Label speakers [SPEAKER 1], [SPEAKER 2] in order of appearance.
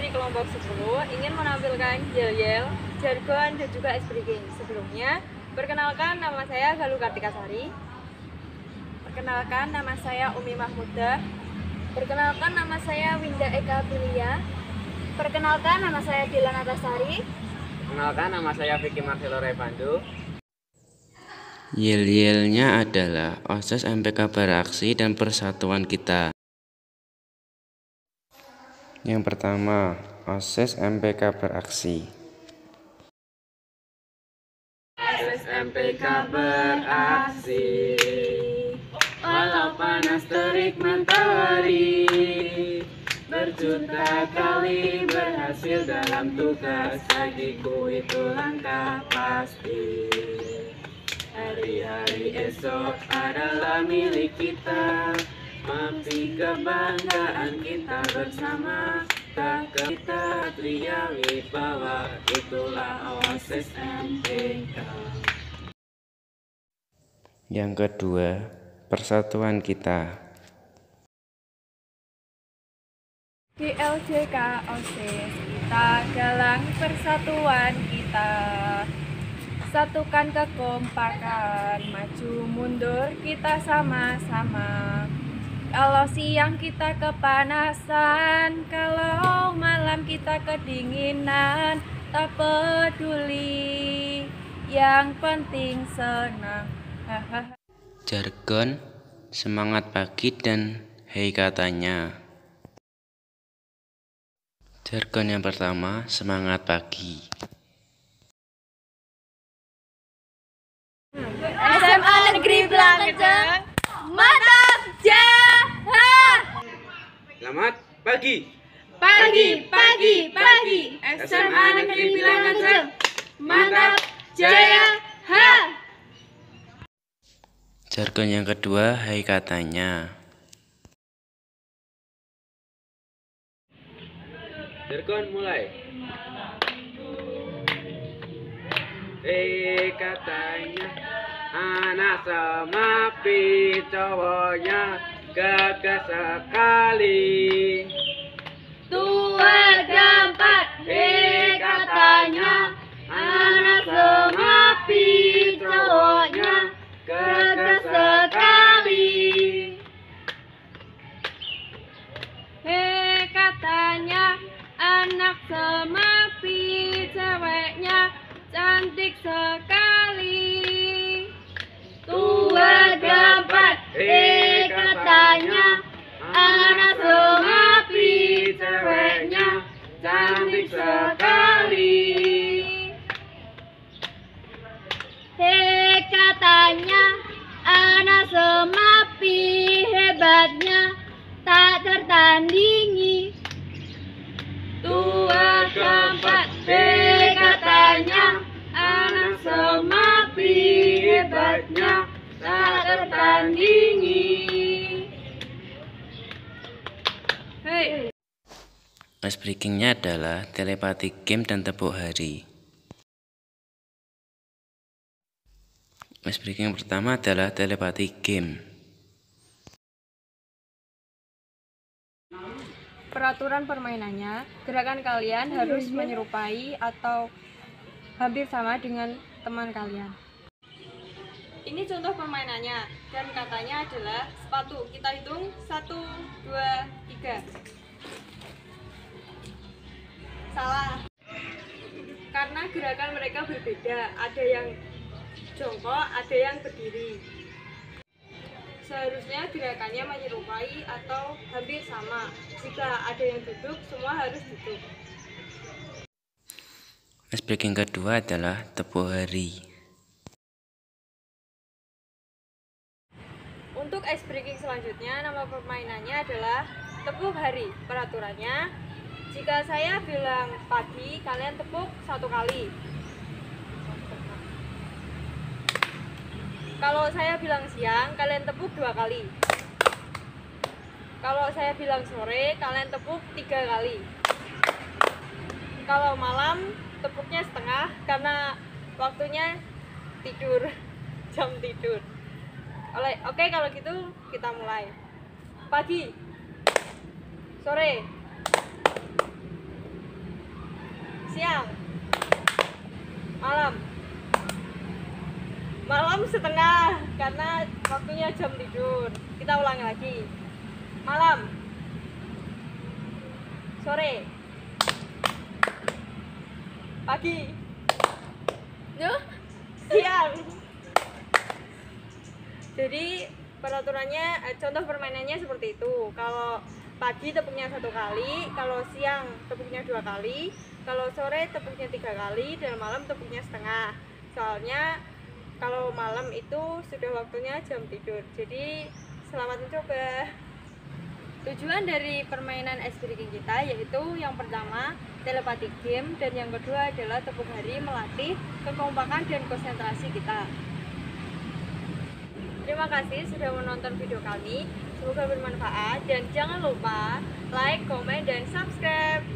[SPEAKER 1] dari kelompok 10 ingin menampilkan yel-yel, jargon, dan juga ice breaking. Sebelumnya, perkenalkan nama saya Galuh Kartikasari. Perkenalkan nama saya Umi Mahmudah. Perkenalkan nama saya Winda Eka Bilia. Perkenalkan nama saya Dila Natasari.
[SPEAKER 2] Perkenalkan nama saya Vicky Marcelo Repandu.
[SPEAKER 3] Yel-yelnya adalah OSIS MPK beraksi dan persatuan kita. Yang pertama, OSIS MPK beraksi.
[SPEAKER 2] OSIS MPK beraksi, walau panas terik matahari, berjuta kali berhasil dalam tugas, bagiku itu langkah pasti. Hari-hari esok adalah milik kita, mati kebanggaan kita bersama. Tak kita Tria Wibawa, itulah OSIS MPK.
[SPEAKER 3] Yang kedua, persatuan kita.
[SPEAKER 1] Di LJK OSIS kita galang persatuan kita, satukan kekompakan, maju mundur kita sama-sama. Kalau siang kita kepanasan, kalau malam kita kedinginan, tak peduli, yang penting senang.
[SPEAKER 3] Jargon, semangat pagi dan hei katanya. Jargon yang pertama, semangat pagi.
[SPEAKER 1] SMA Negeri Blangkeceng, mantap jahat.
[SPEAKER 2] Selamat pagi.
[SPEAKER 1] Pagi. SMA Negeri Blangkeceng, mantap jaya ha.
[SPEAKER 3] Jargon yang kedua, hei katanya.
[SPEAKER 2] Jargon mulai. Katanya anak semapi cowoknya gagah sekali.
[SPEAKER 1] Tua gampat, katanya anak semapi cowoknya gagah sekali. Katanya anak semapi ceweknya cantik sekali. Tua gampat, katanya anak semapi ceweknya cantik sekali. Katanya anak semapi hebatnya tak tertandingi. Tua gampat, katanya anak semapi hebatnya tak tertandingi. Hey.
[SPEAKER 3] Ice breakingnya adalah telepati game dan tepuk hari. Ice breaking yang pertama adalah telepati game.
[SPEAKER 1] Peraturan permainannya, gerakan kalian harus menyerupai atau hampir sama dengan teman kalian. Ini contoh permainannya, dan katanya adalah sepatu. Kita hitung 1, 2, 3. Salah. Karena gerakan mereka berbeda, ada yang jongkok, ada yang berdiri. Seharusnya gerakannya menyerupai atau hampir sama. Jika ada yang duduk, semua harus duduk.
[SPEAKER 3] Ice breaking kedua adalah tepuk hari.
[SPEAKER 1] Untuk ice breaking selanjutnya, nama permainannya adalah tepuk hari. Peraturannya, jika saya bilang pagi, kalian tepuk 1 kali. Kalau saya bilang siang, kalian tepuk 2 kali. Kalau saya bilang sore, kalian tepuk 3 kali. Kalau malam, tepuknya setengah karena waktunya tidur, jam tidur. Oke, kalau gitu kita mulai. Pagi, sore, siang, malam. Malam setengah karena waktunya jam tidur. Kita ulangi lagi. Malam, sore, pagi, siang. Jadi peraturannya, contoh permainannya seperti itu. Kalau pagi tepuknya 1 kali, kalau siang tepuknya 2 kali, kalau sore tepuknya 3 kali, dan malam tepuknya setengah. Soalnya kalau malam itu sudah waktunya jam tidur. Jadi selamat mencoba. Tujuan dari permainan ice breaking kita yaitu yang pertama telepati game, dan yang kedua adalah tepuk hari melatih kekompakan dan konsentrasi kita. Terima kasih sudah menonton video kami, semoga bermanfaat dan jangan lupa like, komen, dan subscribe.